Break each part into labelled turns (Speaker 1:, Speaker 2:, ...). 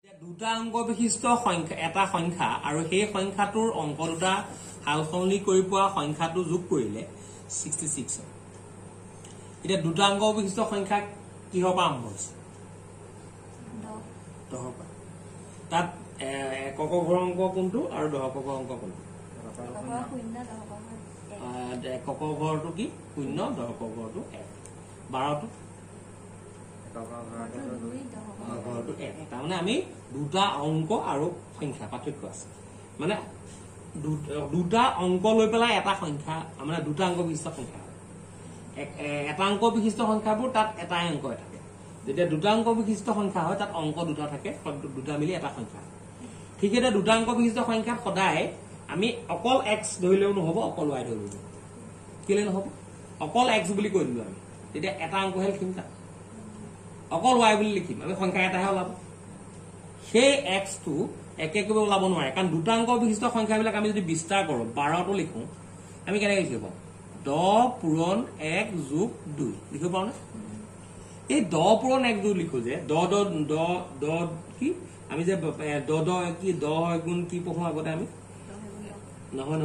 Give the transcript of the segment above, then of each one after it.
Speaker 1: দুটা অংক বিশিষ্ট সংখ্যা এটা সংখ্যা আৰু সেই সংখ্যাটোৰ অংক দুটা হালসলনি কৰি পোৱা সংখ্যাটো যোগ কৰিলে 66 হয়। এতিয়া দুটা অংক বিশিষ্ট সংখ্যা কিহৰ পৰা আৰম্ভ হৈছে? 10 পৰা। তাত একক ঘৰ অংক কোনটো আৰু দশকক ঘৰ অংক কোনটো? একক ঘৰটো কি 0, দশকক ঘৰটো 1, 12টো ঘৰটো 1। তাৰমানে আমি দুটা অংক আৰু সংখ্যা পাৰ্থক্য আছে, মানে দুটা অংক লৈ পেলাই এটা সংখ্যা, মানে দুটা অংক বিশিষ্ট সংখ্যা হয়। এটা অংক বিশিষ্ট সংখ্যাবোৰ তাত এটাই অংক থাকে। যেতিয়া দুটা অংক বিশিষ্ট সংখ্যা হয় তাত অংক দুটা থাকে, দুটা মিলি এটা সংখ্যা হয়। ঠিক এতিয়া দুটা অংক বিশিষ্ট সংখ্যাত সদায় আমি অকল x ধৰিলেও নহব, অকল y ধৰিলেও নহব। কেলে নহব? অকল x বুলি কৈ দিলো আমি, তেতিয়া এটা অংকহে লিখিম তাত, অকল y বুলি লিখিম, আমি সংখ্যা এটাহে ওলাব। সেই x টো একেকৈ ওলাব নোৱাৰে, কাৰণ দুটা অংক বিশিষ্ট সংখ্যাবিলাক আমি যদি বিস্তাৰ কৰো 12টো লিখো, আমি কেনেকৈ লিখিব পাৰো? 10 পূৰণ 1 যোগ 2 লিখিব পাৰো নে? এই 10 পূৰণ 1 যোগ লিখো যে 10 কি আমি যে 10 কি 10 গুণ কি পঢ়ো আগতে আমি? নহয়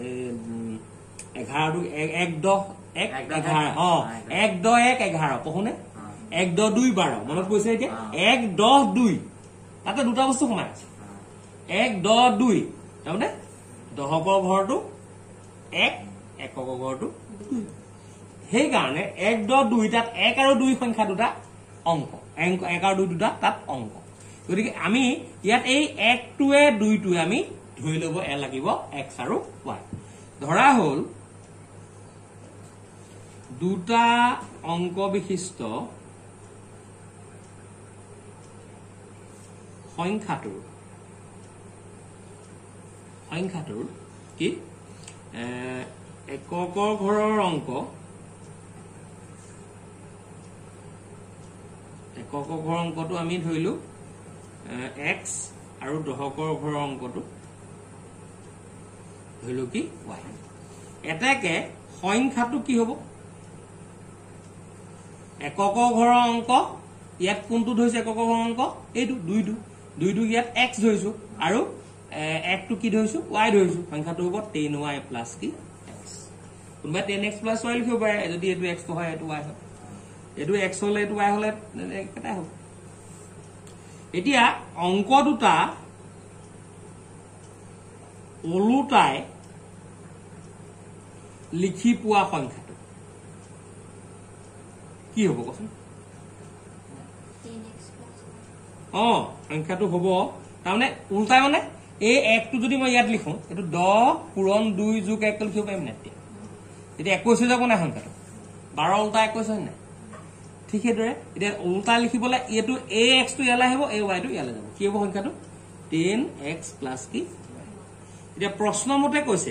Speaker 1: 11 1 10 1 11 1 10 1 11 পঢ়ো নে? 1 10 2 12 মনত পৰিছে এতিয়া? 1 10 2 তাতে দুটা বস্তু সোমাই আছে। 1 10 2 তাৰমানে দশকৰ ঘৰটো 1, একক ঘৰটো 2। সেইকাৰণে 1 10 2 তাত 1 আৰু 2 সংখ্যা দুটা অংক, 1 আৰু 2 দুটা তাত অংক। গতিকে আমি ইয়াত এই 1টোৱে 2টোৱে আমি ধৰি ল'ব লাগিব x আৰু y। ধৰা হ'ল দুটা অংক বিশিষ্ট সংখ্যাটোৰ কি এককৰ ঘৰৰ অংক, এককৰ ঘৰৰ অংকটো আমি ধৰিলো x আৰু দশকৰ ঘৰৰ অংকটো ধৰিলো কি y। এটাকে সংখ্যাটো কি হব? এককৰ ঘৰৰ অংক ইয়াত কোনটো ধৰিছে? এককৰ ঘৰৰ অংক এইটো 2 ইয়াত x ধৰিছো আৰু 1টো কি ধৰিছো? y ধৰিছো। সংখ্যাটো হ'ব 10y প্লাছ কি x। কোনোবাই 10x প্লাছ y লিখিব পাৰে, যদি এইটো x হয় এইটো y হয়, এইটো x হলে এইটো y হলে একেটাই হ'ব। এতিয়া অংক দুটা ওলোটাই লিখি পোৱা সংখ্যাটো কি হ'ব কচোন? সংখ্যাটো হ'ব তাৰমানে উল্টাই, মানে এই 1টো যদি মই ইয়াত লিখো, এইটো 10 পূৰণ 2 যোগ 1 লিখিব পাৰিম নাই? এতিয়া 21 হৈ যাব নাই সংখ্যাটো? 12 উল্টা 21 হয় নাই? ঠিক সেইদৰে এতিয়া উল্টা লিখিবলৈ এইটো এই x টো ইয়ালৈ আহিব, এই y টো ইয়ালৈ যাব। কি হ'ব সংখ্যাটো? 10x প্লাছ কি y। এতিয়া প্ৰশ্ন মতে কৈছে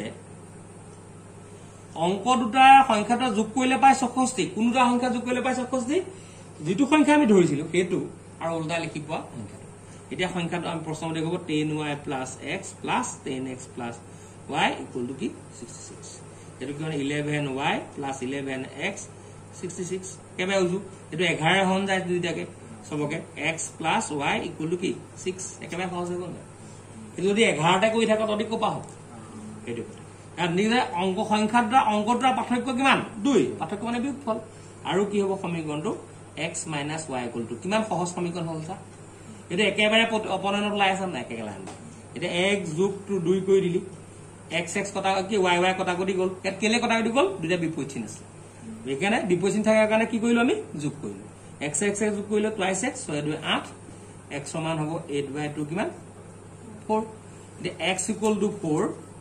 Speaker 1: অংক দুটা সংখ্যাটো যোগ কৰিলে পায় 64। কোন দুটা সংখ্যা যোগ কৰিলে পায় 64? যিটো সংখ্যা আমি ধৰিছিলো সেইটো আৰু উল্টা লিখি পোৱা সংখ্যাটো। এতিয়া সংখ্যাটো আমি প্ৰশ্ন মতে ক'ব 10y plus x plus 10x plus y equal to কি 66। এইটো কি মানে 11y প্লাছ 11x 66 কেবাৰে উজু, এইটো 11 হন যায় দুইটাকে সবকে x plus y equal to কি 6, একেবাৰে সহজ হৈ গ'ল। এইটো যদি 11টা কৰি থাকক তহঁতি ক'পা হ'ব? সেইটো আৰু নিজে অংক সংখ্যা দুটা অংক দুটাৰ পাৰ্থক্য কিমান? 2। পাৰ্থক্য মানে বিয়োগফল। আৰু কি হ'ব সমীকৰণটো? x minus y equal to কিমান সহজ সমীকৰণ হ'ল চা। এইটো একেবাৰে অপনয়নত ওলাই আছে নাই? একেবাৰে এতিয়া 1 যোগ 2 কৰি দিলি, x কটা কি y কটা কৰি গ'ল। ইয়াত কেলে কটা কৰি গ'ল? দুটা বিপৰীত চিন আছে, সেইকাৰণে বিপৰীত চিন থকাৰ কাৰণে কি কৰিলো? আমি যোগ কৰিলো। x যোগ কৰিলো টুৱাইচ x, 6 2 8, x সমান হ'ব 8/2 কিমান 4। এতিয়া x equal to 4,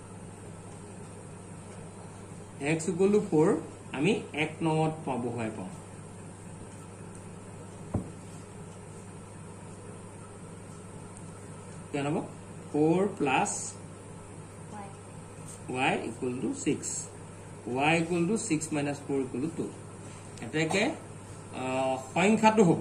Speaker 1: x equal to 4 আমি 1 নম্বৰত বহুৱাই পাওঁ। কিমান হ'ব? 4 plus y equal to 6, y equal to 6 minus 4 equal to 2। এটাকে সংখ্যাটো হ'ব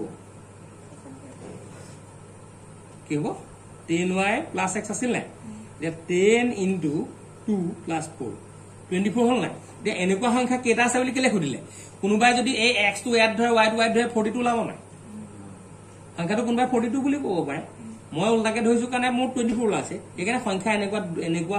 Speaker 1: কি হ'ব? 10y প্লাছ x আছিল নাই? এতিয়া 10 ইনটু 2 প্লাছ 4 24 হ'ল নাই? এতিয়া এনেকুৱা সংখ্যা কেইটা আছে বুলি কেলে সুধিলে? কোনোবাই যদি এই x টো ইয়াত ধৰে y টো ইয়াত ধৰে 42 ওলাব নাই? সংখ্যাটো কোনোবাই 42 বুলি ক'ব পাৰে, মই উল্টাকে ধৰিছো কাৰণে মোৰ 24 ওলাইছে এখানে সংখ্যা এনেকুৱা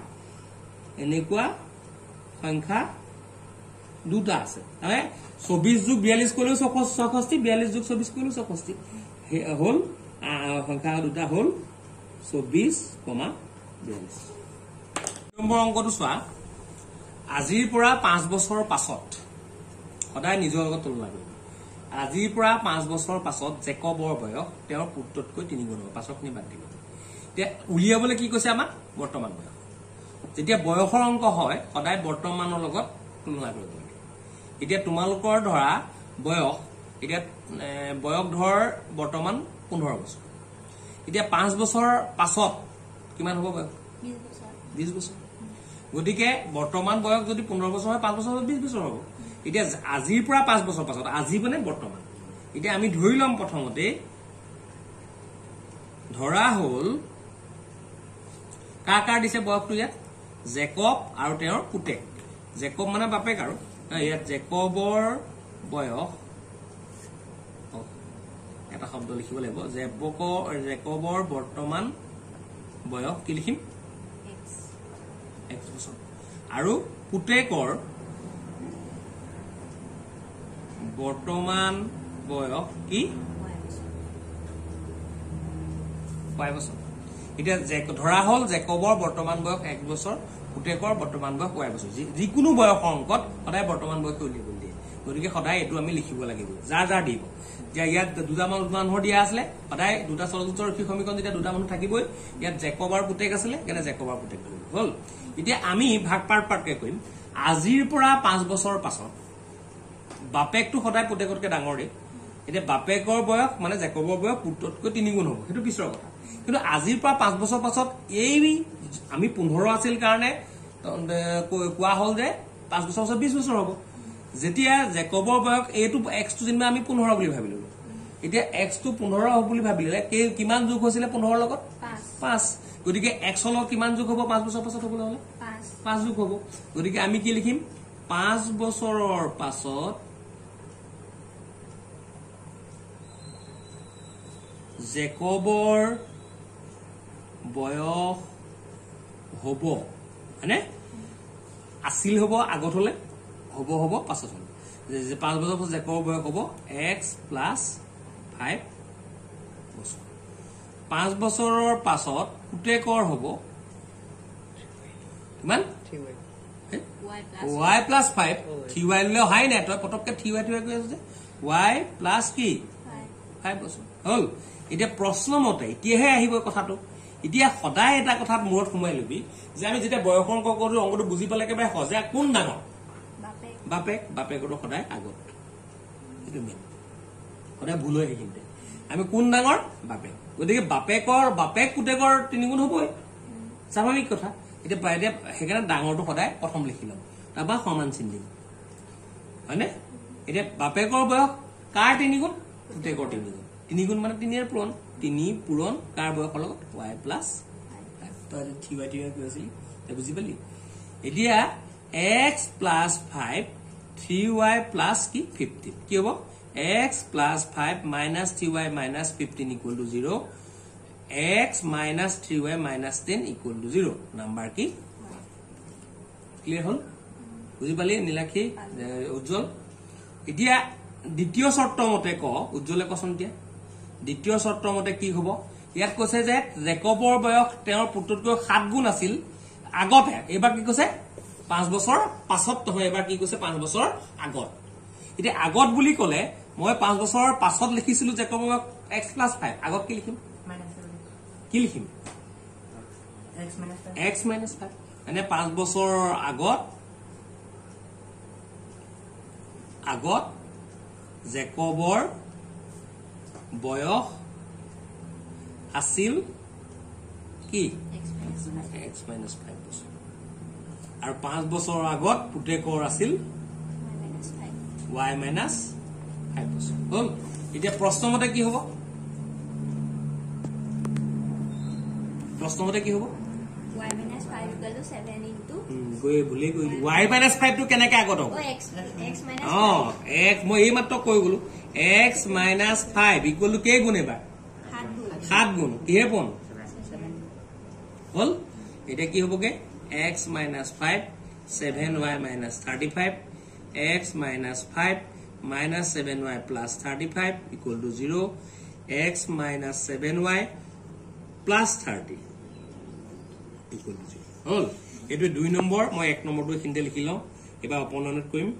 Speaker 1: সংখ্যা দুটা আছে মানে 24 যোগ 42 কৰিলেও 64 42 যোগ 24 কৰিলেও 64 হল সংখ্যা দুটা হল 24, 42 নম্বৰ অংকটো চোৱা আজিৰ পৰা 5 বছৰ পাছত সদায় নিজৰ লগত তুলনা কৰিব আজিৰ পৰা 5 বছৰ পাছত জেকবৰ বয়স তেওঁৰ পুত্ৰতকৈ 3 গুণ হ'ব পাছকনি বাদ দিব এতিয়া উলিয়াবলৈ কি কৈছে আমাক বৰ্তমান বয়স যেতিয়া বয়সৰ অংক হয় সদায় বৰ্তমানৰ লগত তুলনা কৰিব লাগে এতিয়া তোমালোকৰ ধৰা বয়স এতিয়া বয়স ধৰ বৰ্তমান 15 বছৰ এতিয়া 5 বছৰ পাছত কিমান হ'ব বয়স 20 বছৰ গতিকে বৰ্তমান বয়স যদি 15 বছৰ হয় 5 বছৰ 20 বছৰ হ'ব এতিয়া আজিৰ পৰা 5 বছৰ পাছত আজি মানে বৰ্তমান এতিয়া আমি ধৰি লম প্ৰথমতে ধৰা হল কাৰ দিছে বয়সটো ইয়াত জেকব আৰু তেওঁৰ পুতেক জেকব মানে বাপেক আৰু ইয়াত জেকবৰ বয়স এটা শব্দ লিখিব লাগিব জেকবৰ বৰ্তমান বয়স কি লিখিম x বছৰ আৰু পুতেকৰ বৰ্তমান বয়স কি y বছৰ এতিয়া ধৰা হল জেকবৰ বৰ্তমান বয়স 1 বছৰ পুতেকৰ বৰ্তমান বয়স y বছৰ যিকোনো বয়সৰ অংকত সদায় বৰ্তমান বয়স উলিয়াব দিয়ে গতিকে সদায় এইটো আমি লিখিব লাগিব যাৰ দিব যে ইয়াত দুটা মানুহৰ দিয়া আছিলে সদায় দুটা চলচিত্ৰ ৰৈখিক সমীকৰণ যেতিয়া দুটা মানুহ থাকিবই ইয়াত জেকবৰ পুতেক আছিলে কেনে জেকবৰ পুতেক হল এতিয়া আমি ভাগ পাৰ্টকে কৰিম আজিৰ পৰা 5 বছৰ পাছত বাপেকটো সদায় পুতেকতকৈ ডাঙৰ দেই এতিয়া বাপেকৰ বয়স মানে জেকবৰ বয়স পুত্ৰতকৈ 3 গুণ হ'ব সেইটো পিছৰ কথা কিন্তু আজিৰ পৰা 5 বছৰ পাছত এই আমি 15 আছিল কাৰণে কোৱা হল যে 5 বছৰ পাছত 20 বছৰ হ'ব যেতিয়া জেকবৰ বয়স এইটো x টো যেনিবা আমি 15 বুলি ভাবিলো এতিয়া x টো 15 হ'ব বুলি ভাবিলে কিমান যোগ হৈছিল 15 লগত 5 গতিকে x ৰ লগত কিমান যোগ হ'ব 5 বছৰ পাছত হ'বলৈ হলে 5 যোগ হ'ব গতিকে আমি কি লিখিম 5 বছৰৰ পাছত জেকবৰ বয়স হ'ব মানে আছিল হ'ব আগত হলে হ'ব পাছত হল যে 5 বছৰ পাছত জেকবৰ বয়স হ'ব x + 5 বছৰ 5 বছৰৰ পাছত পুতেকৰ হ'ব কিমান y + 5 3y লৈ হাই নাই তই পটককে 3y কৈ আছে যে y + কি 5 বছৰ হল এতিয়া প্ৰশ্ন মতে এতিয়াহে আহিব কথাটো এতিয়া সদায় এটা কথাত মূৰত সোমাই লবি যে আমি যেতিয়া বয়সৰ অংক কৰো অংকটো বুজি পালে একেবাৰে সজা কোন ডাঙৰ বাপেকৰ সদায় আগত এইটো মেইন সদায় ভুল হয় কিন্তু আমি কোন ডাঙৰ বাপেক গতিকে বাপেক পুতেকৰ 3 গুণ হ'বই স্বাভাৱিক কথা এতিয়া সেইকাৰণে ডাঙৰটো সদায় প্ৰথম লিখি লম তাৰপৰা সমান চিন দিম হয়নে এতিয়া বাপেকৰ বয়স কাৰ 3 গুণ পুতেকৰ 3 গুণ 3 গুণ মানে 3 ৰ পূৰণ 3 পূৰণ কাৰ বয়সৰ লগত y + 5 তই 3y কৈছিলি তই বুজি পালি এতিয়া x + 5 3y + কি 15 কি হ'ব x + 5 - 3y - 15 = 0 x - 3y - 10 = 0 number কি ক্লিয়াৰ হল বুজি পালি নীলাক্ষী উজ্জ্বল এতিয়া দ্বিতীয় শৰ্ত মতে উজ্জ্বলে কচোন দিয়া দ্বিতীয় শৰ্ত মতে কি হ'ব ইয়াত কৈছে যে জেকবৰ বয়স তেওঁৰ পুত্ৰতকৈ 7 গুণ আছিল আগতে এবাৰ কি কৈছে 5 বছৰ পাছত নহয় এবাৰ কি কৈছে 5 বছৰ আগত এতিয়া আগত বুলি কলে মই 5 বছৰ পাছত লিখিছিলো জেকবৰ বয়স x + 5 আগত কি লিখিম x - 5 মানে 5 বছৰ আগত জেকবৰ বয়স আছিল কি x - 5 বছৰ আৰু 5 বছৰৰ আগত পুতেকৰ আছিল y - 5 বছৰ হল এতিয়া প্ৰশ্নমতে কি হ'ব y - 5 গৈ ভুলে গৈ y - 5 টো কেনেকৈ আগত হ'ব মই এই মাত্ৰ কৈ গলো x - 5 = কেই গুণ এবাৰ 7 গুণ কিহে পন হল এটা কি হবগে x minus 5 7y minus 35 x minus 5 minus 7y plus 35 equal to 0 x minus 7y plus 30 equal to 0 হল এটো 2 নম্বৰ মই 1 নম্বৰটো এখিনতে লিখি লওঁ এবাৰ অপননত কৰিম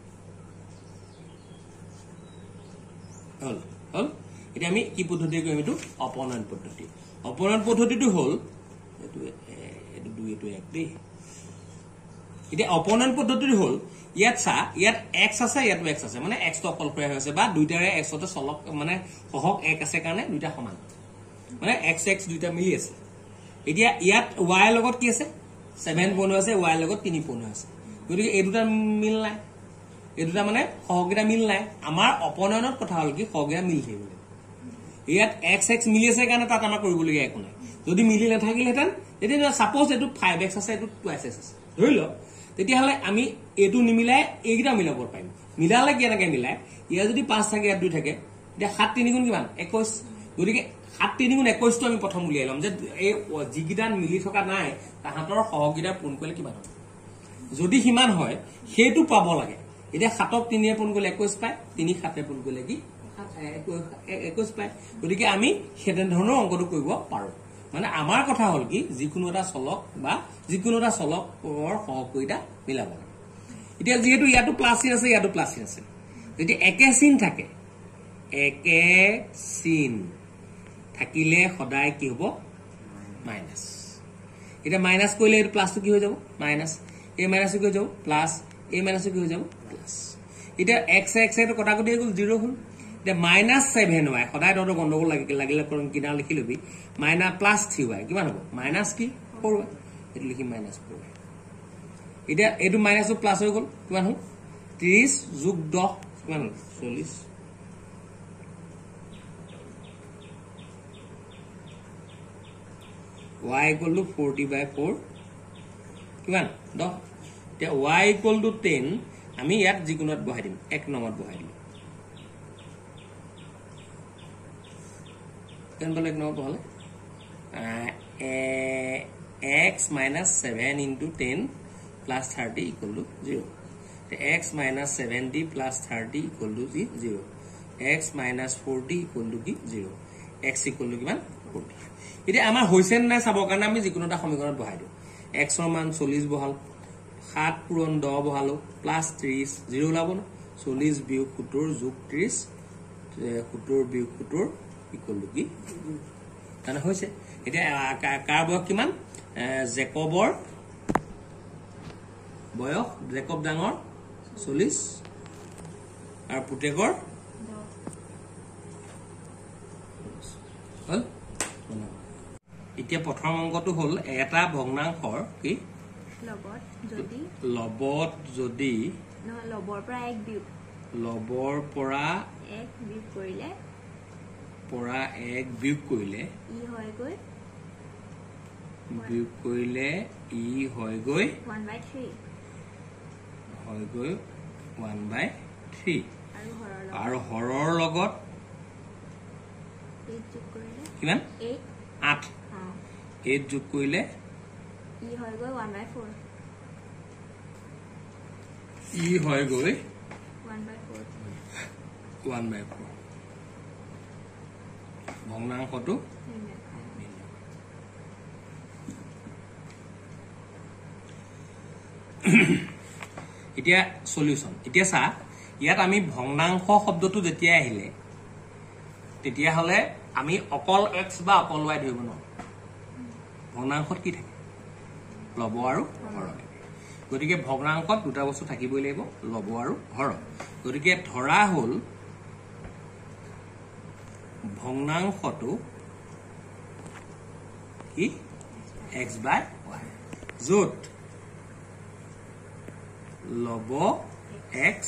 Speaker 1: হল হল এটা আমি কি পদ্ধতি কৰিম এটো অপনয়ন পদ্ধতিটো হল এটো 2 এটো 1 দেই এটা অপনয়ন পদ্ধতিটো হল ইয়াত সা ইয়াত x আছে ইয়াত x আছে মানে x তো অকল কৰা হৈছে বা দুইটাৰে x তে চলক মানে সহক 1 আছে কাৰণে দুইটা সমান মানে x দুইটা মিলি আছে এতিয়া ইয়াত y লগত কি আছে 7 পন আছে y লগত 3 পন আছে গতিকে এই দুটা মিল নাই এই দুটা মানে সহগিটা মিল নাই আমাৰ অপনয়নত কথা হল কি সহগিটা মিল থাকিব ইয়াত x মিলি আছে কাৰণে তাত আমাৰ কৰিবলগীয়া একো নাই যদি মিলি নাথাকিলেহেঁতেন তেতিয়া সাপোজ এটো 5x আছে এটো 2x আছে ধৰি ল তেতিয়া হলে আমি এটো নিমিলাই এইগিটা মিলাব পাৰিম মিলালে কি এনেকে মিলাই ইয়া যদি 5 থাকে ইয়াত 2 থাকে এতিয়া 7 3 গুণ কিমান 21 গতিকে 7 3 গুণ 21 টো আমি প্ৰথম উলিয়াই লম যে এই জিগিটা মিলি থকা নাই তাহাতৰ সহগিটা পোন কৰিলে কিমান হ'ব যদি হিমান হয় হেতু পাব লাগে এতিয়া 7ক 3 এ পোন কৰিলে 21 পায় 3 7 এ পোন কৰিলে কি 21 পায় গতিকে আমি হেতেন ধৰণৰ অংকটো কৰিব পাৰো মানে আমাৰ কথা হল কি যিকোনো এটা চলক বা যিকোনো এটা চলকৰ সহগিটা মিলাব লাগে এতিয়া যেহেতু ইয়াটো প্লাস আছে ইয়াটো প্লাস আছে যদি একে চিন থাকে একে চিন থাকিলে সদায় কি হ'ব মাইনাস এটা মাইনাস কইলে এর প্লাস কি হৈ যাব মাইনাস এ মাইনাস কি হৈ যাব প্লাস এ মাইনাস কি হৈ যাব প্লাস এটা x এর কটা কটি গল 0 হল এটা -7y সদায় দৰ গণ্ডগোল লাগিলে কৰন কিনা লিখি লবি মাইনাস প্লাস 3y কিমান হ'ব মাইনাস কি 4y এটো লিখি মাইনাস 4y এটা এটো মাইনাস প্লাস হৈ গল কিমান হল 30 যোগ 10 কিমান হল 40 y equal to 40/4 কিমান 10 তে y equal to 10 আমি ইয়াত যিকোনোত বহাই দিম 1 নম্বৰত বহাই দিম কেন বলে 1 নম্বৰ বহালে x minus 7 into 10 plus 30 equal to 0 তে x minus 7d plus 30 equal to 0 x minus 40 equal to 0 x equal to কিমান 40 এটা আমাৰ হৈছেন না চাবৰ কাৰণে আমি যিকোনোটা সমীকৰণত বহাই দিও x ৰ মান 40 বহাল 7 পূৰণ 10 বহালো প্লাস 30 0 লাব না 40 বিয়োগ 70 যোগ 30 70 বিয়োগ 70 ইকুৱেল টু কি তানে হৈছে এটা কাৰ বয়স কিমান জেকবৰ বয়স জেকব ডাঙৰ 40 আৰু পুতেকৰ হল এতিয়া প্ৰথম অংকটো হল এটা ভগ্নাংশৰ কি লবত যদি
Speaker 2: লবৰ পৰা এক বিয়োগ ই হয় গৈ 1/3 আৰু হৰৰ লগত কিমান 8 8 যোগ কৰিলে ই হয় গৈ 1/4
Speaker 1: ভগ্নাংশটো এতিয়া সলিউশন এতিয়া সা ইয়াত আমি ভগ্নাংশ শব্দটো যেতিয়া আহিলে তেতিয়া হলে আমি অকল x বা অকল y ধৰিব ন ভগ্নাংশত কি থাকে লব আৰু হৰ গতিকে ভগ্নাংশত দুটা বস্তু থাকিবই লাগিব লব আৰু হৰ গতিকে ধৰা হল ভগ্নাংশটো কি x by y যত লব x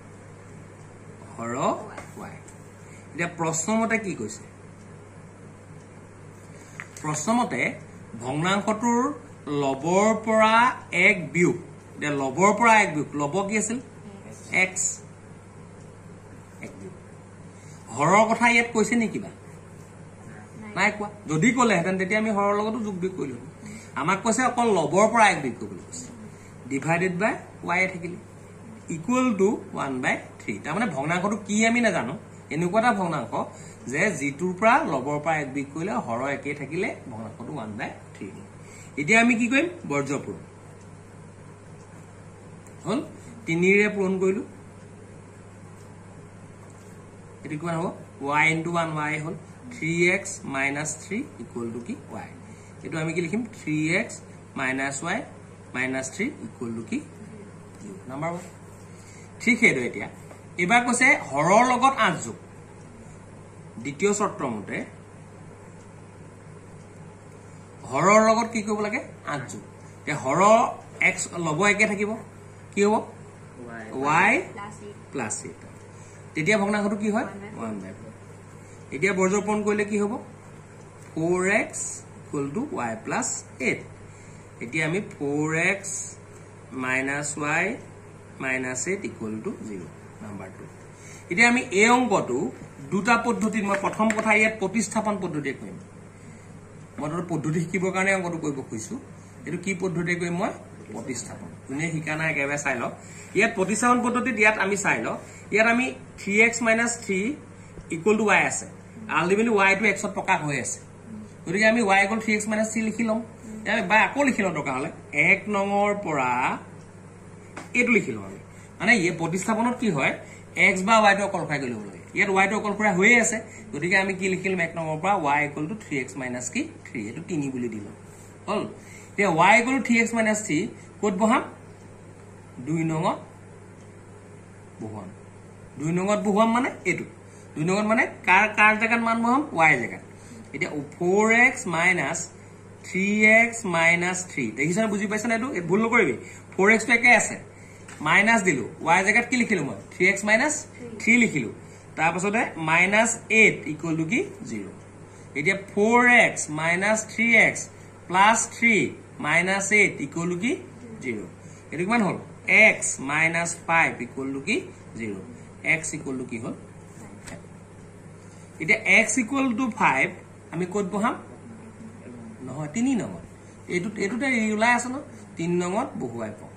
Speaker 1: হৰ y এটা প্ৰশ্নমতে কি কৈছে প্ৰশ্নমতে ভগ্নাংশটোৰ লবৰ পৰা এক বিয়োগ এটা লবৰ পৰা এক বিয়োগ লব কি আছিল x এক বিয়োগ হৰৰ কথা ইয়াত কৈছে নে কিবা নাই কোৱা যদি ক'লেহেঁতেন তেতিয়া আমি হৰৰ লগতো যোগ বিয়োগ কৰিলো আমাক কৈছে অকল লবৰ পৰা এক বিয়োগ কৰিবলৈ কৈছে ডিভাইডেড বাই y থাকিলে ইকুৱেল টু 1/3 তাৰমানে ভগ্নাংশটো কি আমি নাজানো এনেকুৱা এটা ভগ্নাংশ যে যিটোৰ পৰা লবৰ পৰা এক বিয়োগ কৰিলে হৰ একেই থাকিলে ভগ্নাংশটো 1/3 এতিয়া আমি কি কৰিম বৰ্জ্য পূৰণ হল 3 ৰে পূৰণ কৰিলো এটো কিমান হ'ব y into 1y hall 3x minus 3 equal to কি y এটো আমি কি লিখিম 3x minus y minus 3 equal to কি 0 নাম্বাৰ 1 ঠিক হেটো এতিয়া এবাৰ কৈছে হৰৰ লগত 8 যোগ দ্বিতীয় চৰ্ত মতে হৰৰ লগত কি কৰিব লাগে 8 যোগ তে হৰ x লব একে থাকিব কি হ'ব y plus 8 তেতিয়া ভগ্নাংশটো কি হয় 1/4 এতিয়া বৰ্জ্য পূৰণ কৰিলে কি হ'ব 4x equal to y plus 8 এতিয়া আমি 4x minus y minus 8 equal to 0 number 2 এতিয়া আমি এই অংকটো দুটা পদ্ধতিত মই প্ৰথম কথা ইয়াত প্ৰতিস্থাপন পদ্ধতিয়ে কৰিম মই তাৰ পদ্ধতি শিকিবৰ কাৰণে অংকটো কৰিব খুজিছো এটো কি পদ্ধতিয়ে কৰিম মই প্ৰতিস্থাপন তুমি শিকানা একেবাৰে চাই লও ইয়াত প্ৰতিস্থাপন পদ্ধতিত ইয়াত আমি চাই লও ইয়াত আমি 3x minus 3 equal to y আছে আলটিমেটলি y টো x ত প্ৰকাশ হৈ আছে গতিকে আমি y equal 3x minus 3 লিখি লম আমি বা আকৌ লিখি লম দৰকাৰ হলে 1 নঙৰ পৰা এটো লিখি লম আমি মানে এই প্ৰতিস্থাপনত কি হয় x বা y টো অকল খাই গৈ লব লাগে ইয়াত y টো অকল কৰা হৈ আছে গতিকে আমি কি লিখিলম 1 নঙৰ পৰা y equal to 3x minus কি 3 এটো 3 বুলি দিলো হল তে y equal to 3x minus 3 কত বহাম 2 নঙত বহাম 2 নঙত বহাম মানে এটো 2 নঙত মানে কাৰ জায়গাত মান বহাম y জায়গাত এটা 4x minus 3x minus 3 দেখিছানে বুজি পাইছানে এটো ভুল নকৰিবি 4x টো একে আছে মাইনাস দিলো y জায়গাত কি লিখিলো মই 3x minus 3 লিখিলো তাৰ পাছতে -8 ইকুৱেল টু কি 0 এতিয়া 4x minus 3x plus 3 minus 8 equal to কি 0 এটো কিমান হল x minus 5 ইকুৱেল টু কি 0 x ইকুৱেল টু কি হল এতিয়া x ইকুৱেল টু 5 আমি কত বহাম নহয় 3 নঙত এটোতে ওলাই আছে ন 3 নঙত বহুৱাই পাও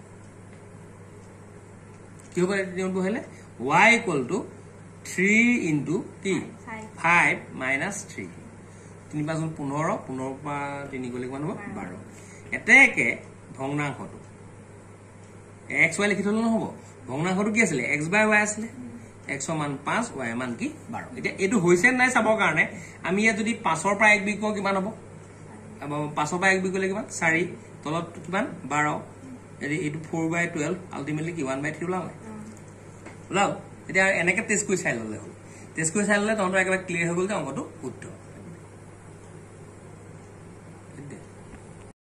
Speaker 1: কি হ'ব এটো বহালে y equal to 3 into কি 5 minus 3 3 5 15 15 পা 3 গলে কিমান হ'ব 12 এতেকে ভগ্নাংশটো x y লিখি থলে নহব ভগ্নাংশটো কি আছিল x by y আছিল x মান 5 y মান কি 12 এতিয়া এটো হৈছে নাই চাবৰ কাৰণে আমি ইয়াত যদি 5 ৰ পৰা 1 বিক কিমান হ'ব 5 ৰ পৰা 1 বিক গলে কিমান 4 তলত কিমান 12 এটো 4 by 12 আলটিমেটলি কি 1/3 ওলাও এতিয়া এনেকে টেস্ট কৰি চাই ললে হ'ল টেস্ট কৰি চাই ললে তহঁতৰ একেবাৰে ক্লিয়াৰ হৈ গল যে অংকটো শুদ্ধ